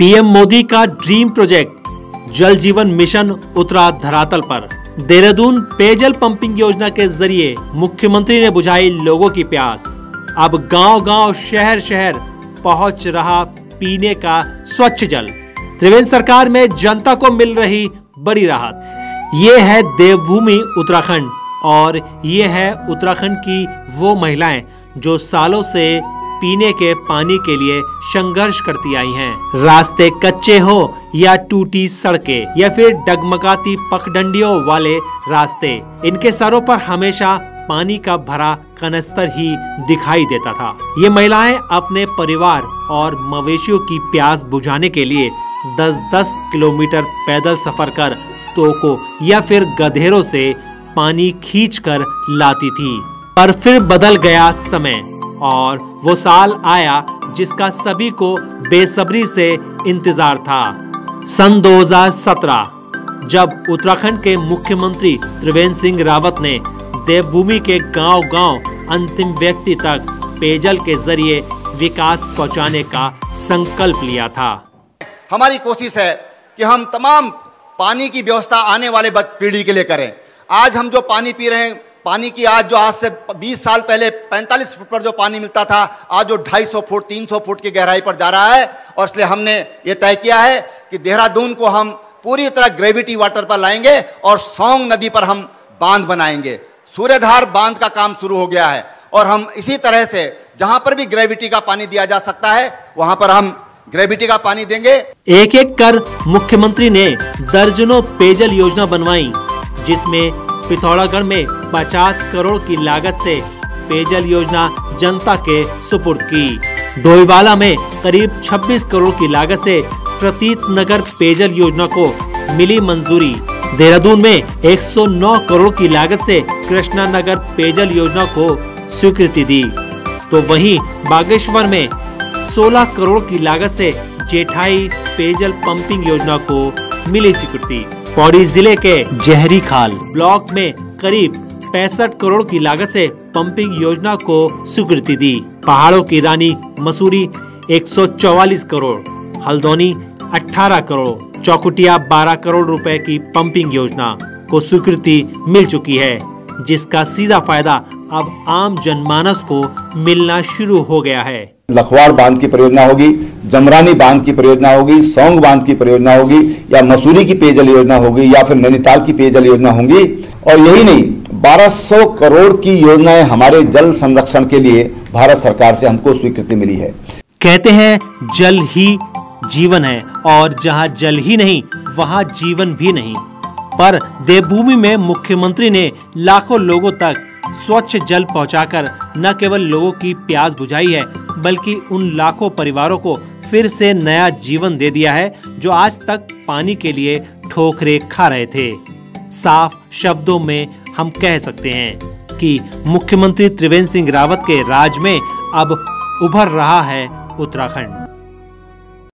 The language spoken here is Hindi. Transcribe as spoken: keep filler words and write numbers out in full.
पीएम मोदी का ड्रीम प्रोजेक्ट जल जीवन मिशन उतरा धरातल पर। देहरादून पेयजल पंपिंग योजना के जरिए मुख्यमंत्री ने बुझाई लोगों की प्यास। अब गांव-गांव, शहर-शहर पहुंच रहा पीने का स्वच्छ जल। त्रिवेंद्र सरकार में जनता को मिल रही बड़ी राहत। ये है देवभूमि उत्तराखंड और ये है उत्तराखंड की वो महिलाएं जो सालों से पीने के पानी के लिए संघर्ष करती आई हैं। रास्ते कच्चे हो या टूटी सड़कें या फिर डगमगाती पगडंडियों वाले रास्ते, इनके सरों पर हमेशा पानी का भरा कनस्तर ही दिखाई देता था। ये महिलाएं अपने परिवार और मवेशियों की प्यास बुझाने के लिए दस दस किलोमीटर पैदल सफर कर तोकों या फिर गधेरों से पानी खींचकर लाती थी। पर फिर बदल गया समय और वो साल आया जिसका सभी को बेसब्री से इंतजार था। सन दो हज़ार सत्रह, जब उत्तराखंड के मुख्यमंत्री त्रिवेंद्र सिंह रावत ने देवभूमि के गांव-गांव अंतिम व्यक्ति तक पेयजल के जरिए विकास पहुंचाने का संकल्प लिया था। हमारी कोशिश है कि हम तमाम पानी की व्यवस्था आने वाले पीढ़ी के लिए करें। आज हम जो पानी पी रहे हैं, पानी की आज जो आज से बीस साल पहले पैंतालीस फुट पर जो पानी मिलता था, आज जो ढाई सौ फुट तीन सौ फुट की गहराई पर जा रहा है। और इसलिए हमने ये तय किया है कि देहरादून को हम पूरी तरह ग्रेविटी वाटर पर लाएंगे और सौंग नदी पर हम बांध बनाएंगे। सूर्यधार बांध का काम शुरू हो गया है और हम इसी तरह से जहां पर भी ग्रेविटी का पानी दिया जा सकता है वहां पर हम ग्रेविटी का पानी देंगे। एक एक कर मुख्यमंत्री ने दर्जनों पेयजल योजना बनवाई, जिसमें पिथौरागढ़ में पचास करोड़ की लागत से पेयजल योजना जनता के सुपुर्द की। डोईवाला में करीब छब्बीस करोड़ की लागत से प्रतीत नगर पेयजल योजना को मिली मंजूरी। देहरादून में एक सौ नौ करोड़ की लागत से कृष्णा नगर पेयजल योजना को स्वीकृति दी। तो वहीं बागेश्वर में सोलह करोड़ की लागत से जेठाई पेयजल पंपिंग योजना को मिली स्वीकृति। पौड़ी जिले के जहरी खाल ब्लॉक में करीब पैंसठ करोड़ की लागत से पंपिंग योजना को स्वीकृति दी। पहाड़ों की रानी मसूरी एक सौ चौवालीस करोड़, हल्द्वानी अठारह करोड़, चौखुटिया बारह करोड़ रुपए की पंपिंग योजना को स्वीकृति मिल चुकी है, जिसका सीधा फायदा अब आम जनमानस को मिलना शुरू हो गया है। लखवाड़ बांध की परियोजना होगी, जमरानी बांध की परियोजना होगी, सौंग बांध की परियोजना होगी, या मसूरी की पेयजल योजना होगी, या फिर नैनीताल की पेयजल योजना होंगी। और यही नहीं, बारह सौ करोड़ की योजनाएं हमारे जल संरक्षण के लिए भारत सरकार से हमको स्वीकृति मिली है। कहते हैं जल ही जीवन है और जहां जल ही नहीं वहां जीवन भी नहीं। पर देवभूमि में मुख्यमंत्री ने लाखों लोगों तक स्वच्छ जल पहुंचाकर न केवल लोगों की प्यास बुझाई है, बल्कि उन लाखों परिवारों को फिर से नया जीवन दे दिया है जो आज तक पानी के लिए ठोकरे खा रहे थे। साफ शब्दों में हम कह सकते हैं कि मुख्यमंत्री त्रिवेंद्र सिंह रावत के राज में अब उभर रहा है उत्तराखंड।